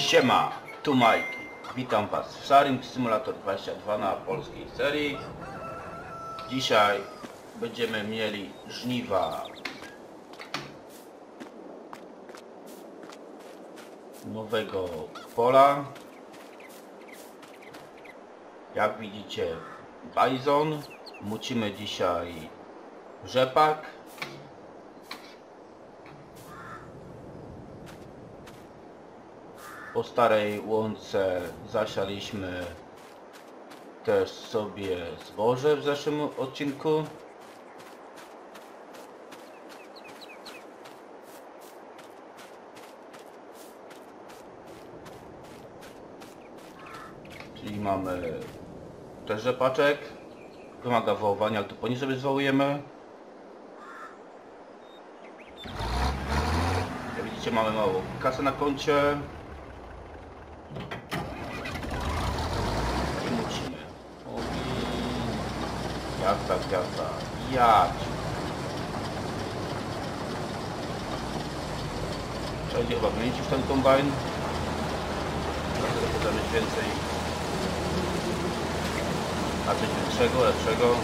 Siema, tu Majki. Witam Was w Farming Simulator 22 na polskiej serii. Dzisiaj będziemy mieli żniwa nowego pola. Jak widzicie, bajzon. Mucimy dzisiaj rzepak. Po starej łące zasialiśmy też sobie zboże w zeszłym odcinku. Czyli mamy też rzepaczek. Wymaga wołowania, ale to po niej sobie zwołujemy. Jak widzicie, mamy małą kasę na koncie. I mucimy. Jazda. Jadź. Trzeba będzie chyba wymienić już ten kombajn. Dlatego chcę mieć więcej. A coś lepszego.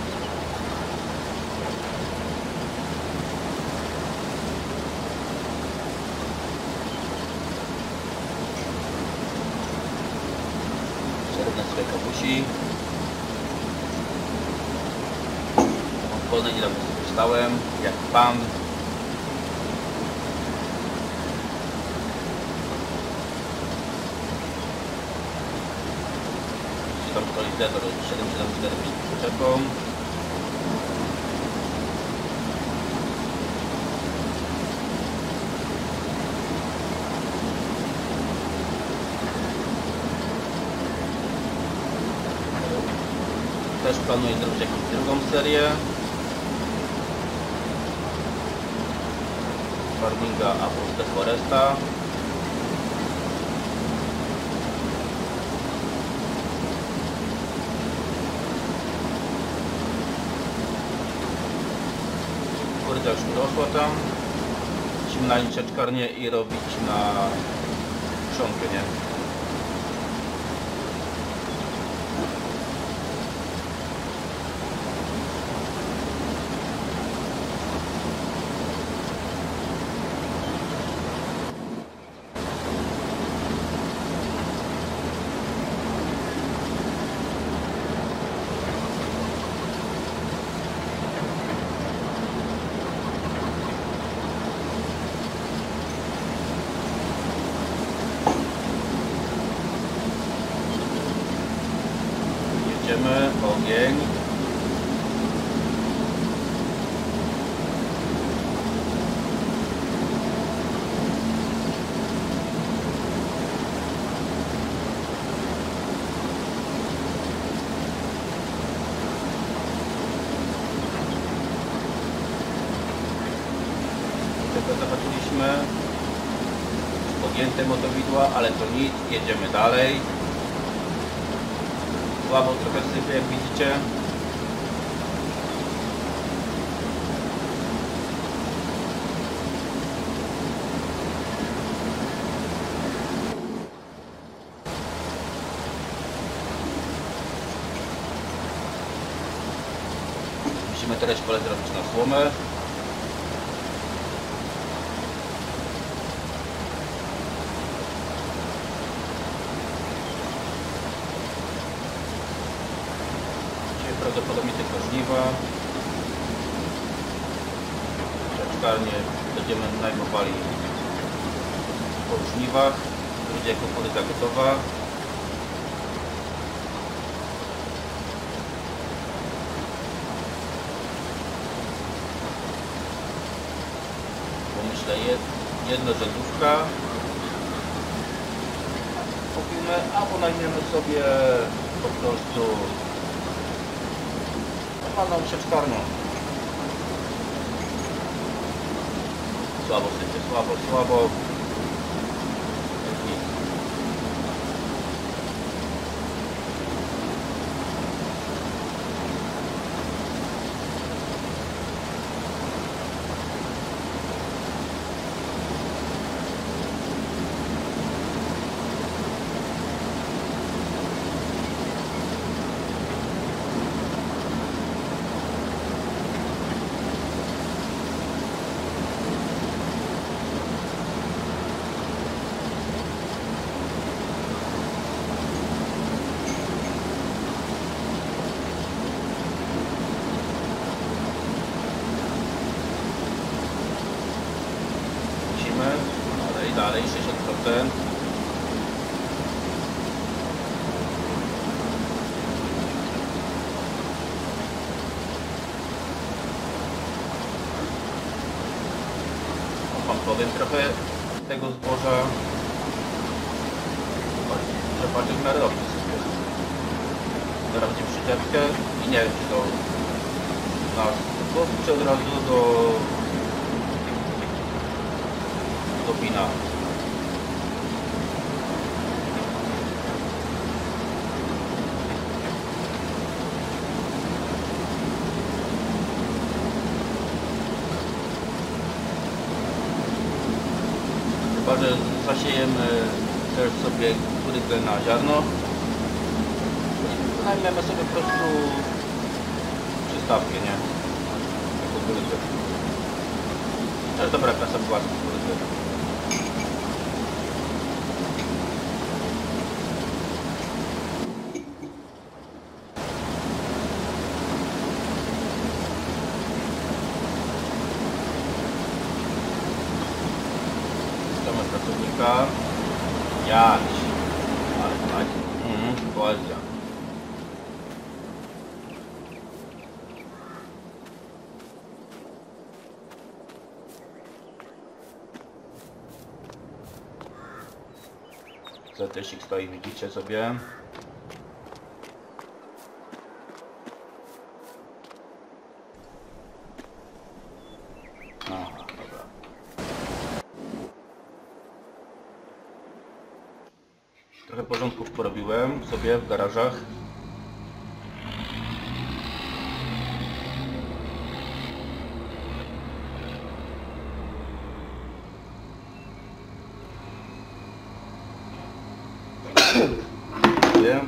Na swojej kapusi. Od wolnej niedawno skorzystałem, jak pan. Tam stoi Zetor 774 z przyczepą. Też planuję zrobić jakąś drugą serię Farminga Apple Foresta. Kurde, już urosła tam. Musimy na sieczkarnię i robić na trzonkę, nie? Jedziemy, ogień. Tylko zobaczyliśmy podjęte motowidła, ale to nic, jedziemy dalej. Słabo trochę sypie, jak widzicie. Musimy teraz pole zrobić na słomę. Prawdopodobnie tylko żniwa. Sieczkarnię będziemy najmowali po żniwach. Będzie jako kuryta gotowa. Bo myślę, jedna rzędówka kupimy, albo najmiemy sobie po prostu paną sieczkarnią. Słabo sypie, słabo. dalej, 60%. Wam powiem trochę tego zboża. Że bardziej w miarę dobrze sobie. Zaraz będzie przyczepkę i nie wiem, czy to nas podłączy od razu do pina. Chyba, że zasiejemy też sobie kukurydzę na ziarno. Najmiemy sobie po prostu przystawkę, nie? Na kukurydzę. Ale dobra klasa była z kukurydzy. Mamy pracownika. Jadź. Ale tak. Poezja. ZS-ik stoi, widzicie sobie. Aha, dobra. Trochę porządków porobiłem sobie w garażach. Wiem.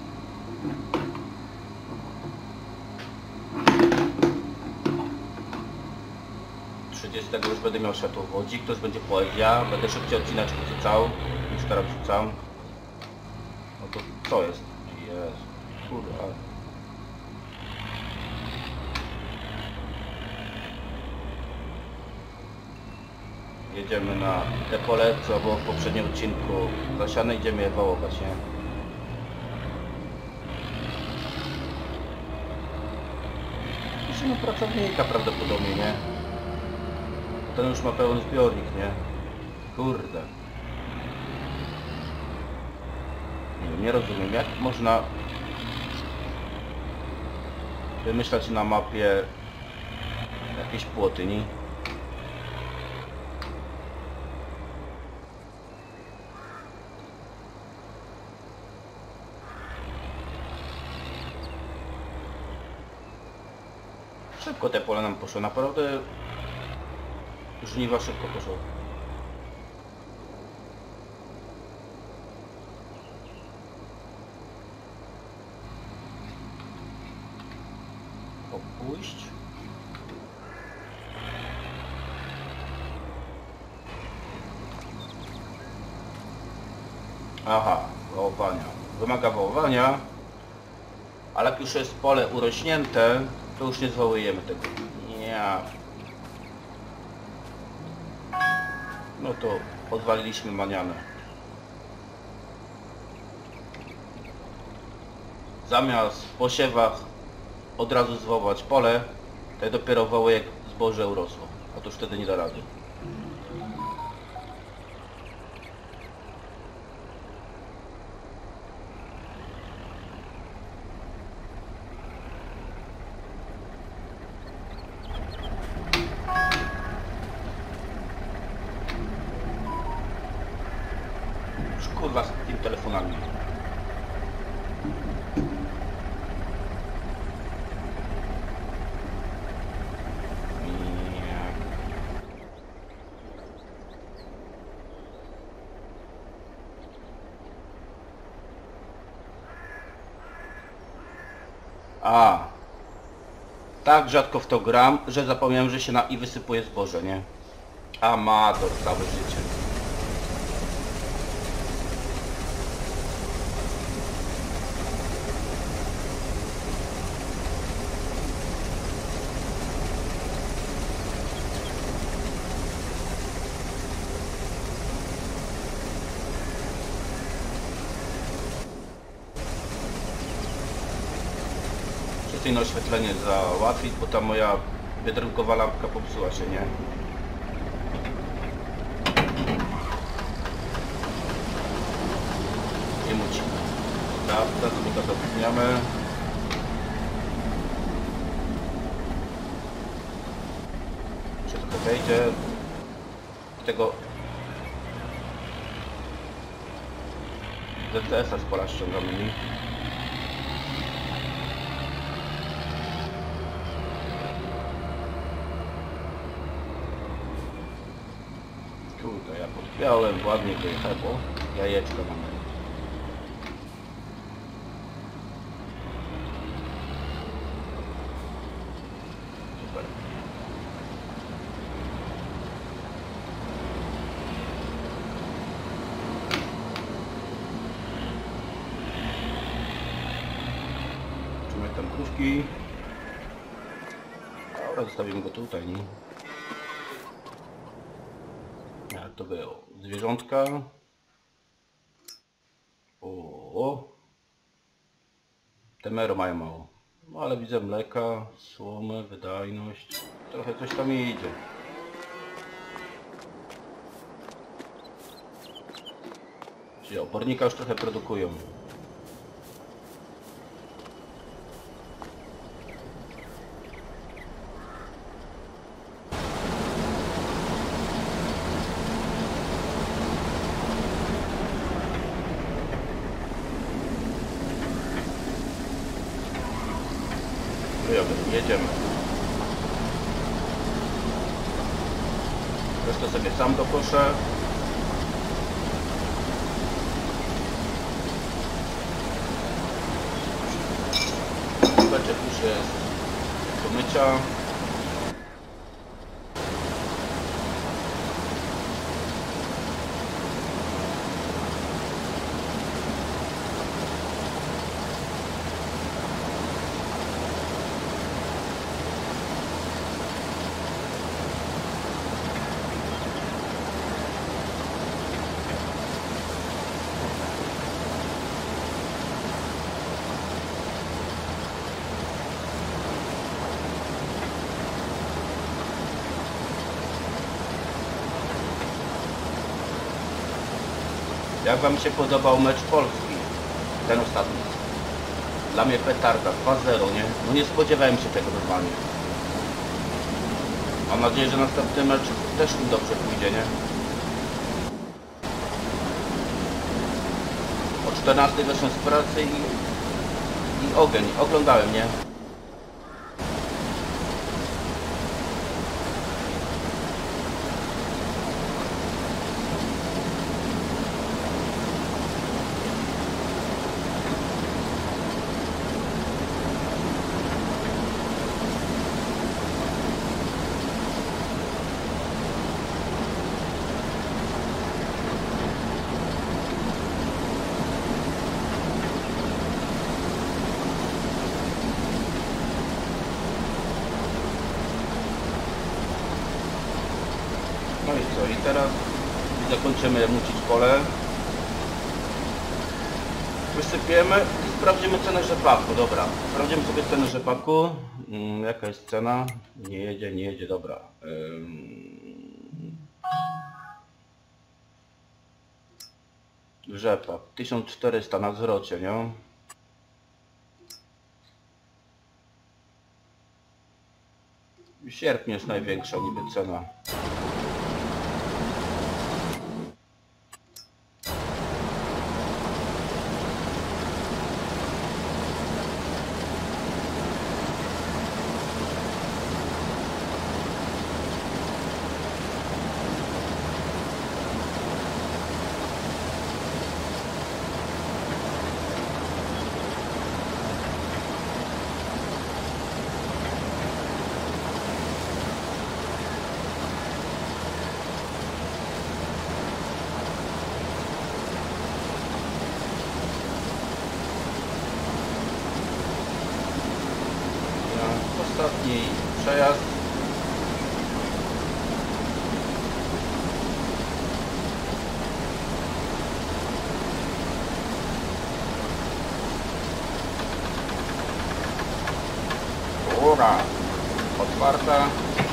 30 już będę miał światłowodzik, to już będzie poezja. Będę szybciej odcineczkę wrzucał niż teraz wrzucam. No to co jest? Jezu, kurwa. Jedziemy na te pole, co było w poprzednim odcinku zasiane, idziemy je wałować, nie? Musimy pracownika prawdopodobnie, nie? Ten już ma pełen zbiornik, nie? Kurde. Nie rozumiem, jak można wymyślać na mapie jakieś płoty, nie? Szybko te pole nam poszło, naprawdę żniwa szybko poszło. Opuść. Aha, wołowania. Wymaga wołowania, ale jak już jest pole urośnięte, to już nie zwołujemy tego. Nie. No to odwaliliśmy manianę. Zamiast w posiewach od razu zwołać pole, to dopiero woły jak zboże urosło. A to już wtedy nie da rady. Kurwa z tymi telefonami. A, tak rzadko w to gram, że zapomniałem, że się na i wysypuje zboże, nie? Amator całe życie. indukcyjne oświetlenie załatwić, bo ta moja biedronkowa lampka popsuła się, nie? Nie muci. Dobra, to go zapomniamy. Czy to wejdzie? Tego DTS-a z pola ściągamy mi. Kurde, ja podpiąłem, ładnie wyjechałem, bo jajeczko mamy. Super. Trzymaj tam krówki. Dobra, zostawimy go tutaj, nie? Jak to było? Zwierzątka. O. Te mero mają mało. No ale widzę mleka, słomę, wydajność. Trochę coś tam idzie. Czyli obornika już trochę produkują. Jedziemy. Resztę sobie sam dokoszę. Beczek już jest do mycia. Jak wam się podobał mecz Polski? Ten ostatni. Dla mnie petarda, 2-0, nie? No nie spodziewałem się tego normalnie. Mam nadzieję, że następny mecz też im dobrze pójdzie, nie? O 14 weszłem z pracy i ogień. Oglądałem, nie? No i co? I teraz zakończymy mucić pole. Wysypiemy i sprawdzimy cenę rzepaku. Dobra, sprawdzimy sobie cenę rzepaku. Jaka jest cena? Nie jedzie, nie jedzie, dobra. Rzepak 1400 na zwrocie, nie? W sierpniu jest największa niby cena. Ostatni przejazd. Tak, otwarta.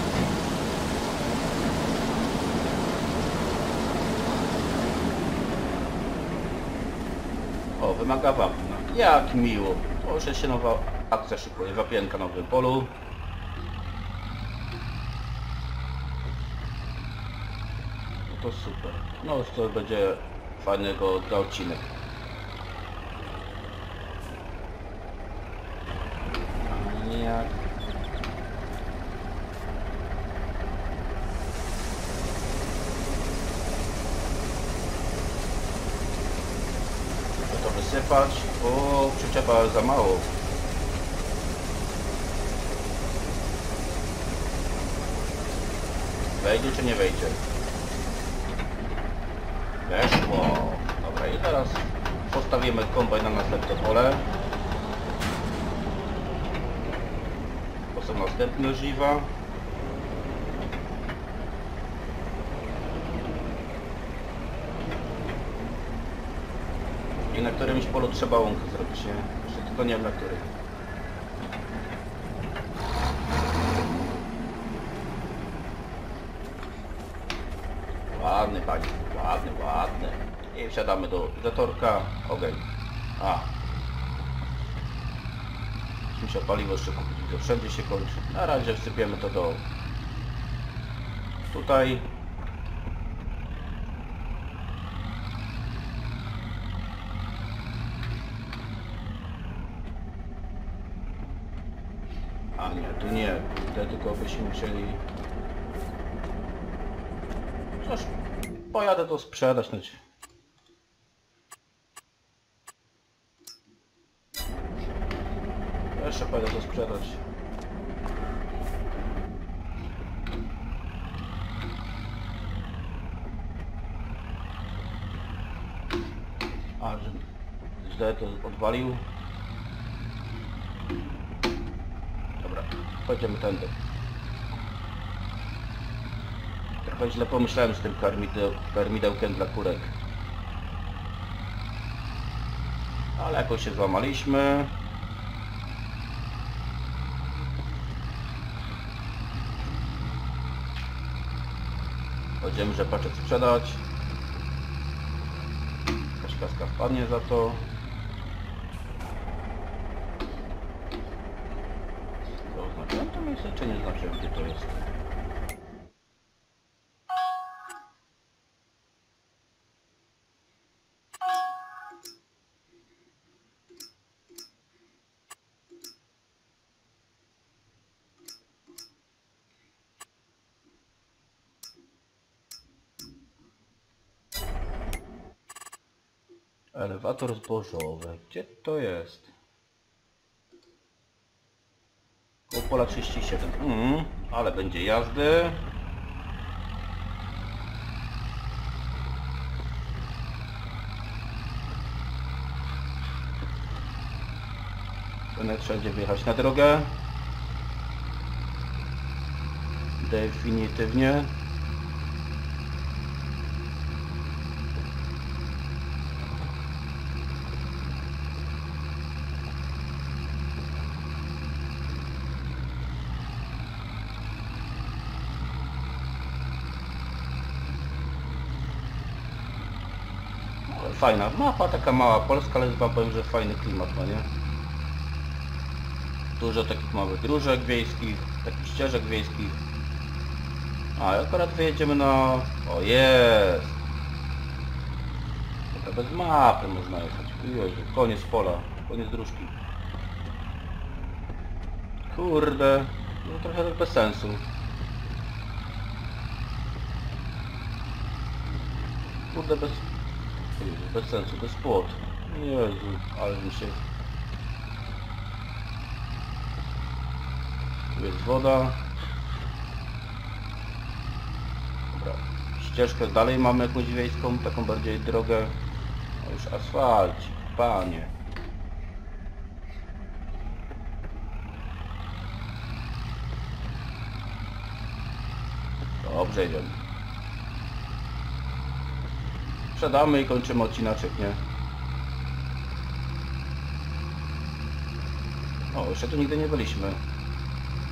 O, wymaga wapna. Jak miło. O, że się nowa akcja szykuje. Wapienka na nowym polu. No to super. No to będzie fajnego odcinek. Jak... to wysypać. O, przyczepa za mało. Wejdzie czy nie wejdzie? Weszło. Dobra, i teraz postawimy kombajn na następne pole. To są następne żniwa. I na którymś polu trzeba łąkę zrobić, nie? Jeszcze tylko nie wiem na którym. Ładny panie, ładny, ładny. I wsiadamy do zatorka. Ogień. A. Musimy się paliwo jeszcze kupić, to wszędzie się kończy. Na razie wsypiemy to do... tutaj. A nie, tu nie. Tutaj tylko byśmy musieli... Cóż, pojadę to sprzedać. Jeszcze pojadę to sprzedać. A, że źle to odwalił. Dobra, pójdziemy tędy. Trochę źle pomyślałem z tym karmidełkiem dla kurek. Ale jakoś się złamaliśmy. Będziemy rzepaczek sprzedać. Jakaś kaska wpadnie za to. To oznaczyłem to miejsce, czy nie znaczyłem, gdzie to jest? Elewator zbożowy. Gdzie to jest? Koło pola 37. Ale będzie jazdy. Będę wszędzie wjechać na drogę. Definitywnie. Fajna mapa, taka mała Polska, ale wam powiem, że fajny klimat ma, nie? Dużo takich małych dróżek wiejskich, takich ścieżek wiejskich. A akurat wyjedziemy na... O, jest! Taka bez mapy można jechać. Jezu, koniec pola, koniec dróżki. Kurde, no trochę tak bez sensu. Kurde, bez sensu, bez płot. Jezu, ale mi się... Tu jest woda. Dobra, ścieżkę dalej mamy jakąś wiejską, taką bardziej drogę. No już asfalcik, panie. Dobrze, idziemy. Sprzedamy i kończymy odcinaczek, nie? O, jeszcze tu nigdy nie byliśmy.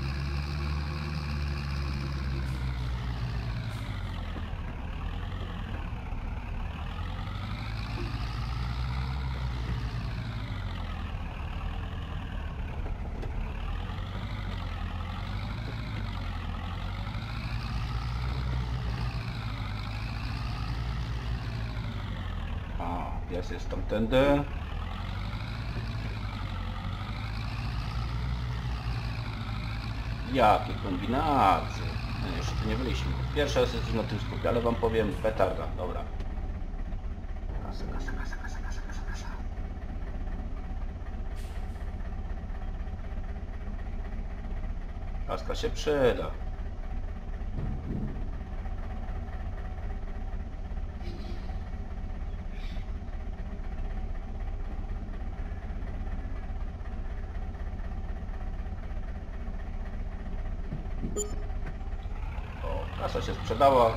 Pies jest tamtędy. Jakie kombinacje. No jeszcze tu nie byliśmy. Pierwszy raz jesteśmy na tym skupie, ale wam powiem petarda. Dobra. Kasa, kasa, kasa, kasa, kasa, kasa, kasa. Kaska się przyda. O, kasa się sprzedała.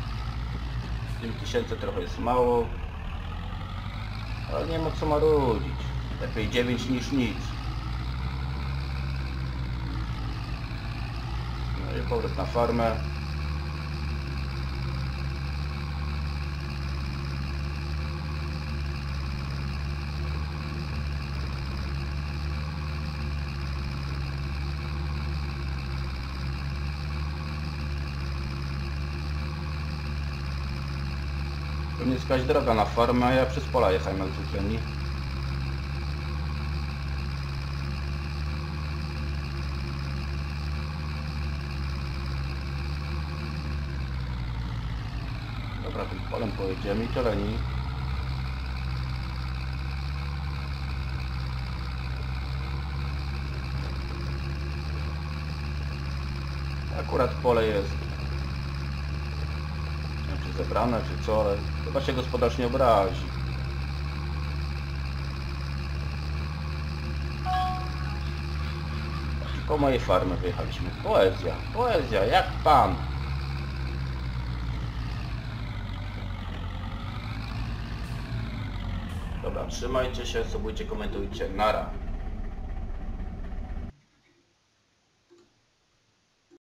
5000 trochę jest mało. Ale nie ma co marudzić. Lepiej 9 niż nic. No i powrót na farmę. Pewnie jest jakaś droga na farmę, a ja przez pola jechałem jak zwykle, nie? Dobra, tym polem pojedziemy i tyle, nie? Akurat pole jest, nie wiem, czy zebrane, czy co, ale chyba się gospodarz nie obrazi. Po mojej farmy wyjechaliśmy. Poezja, poezja, jak pan. Dobra, trzymajcie się, subujcie, komentujcie, nara.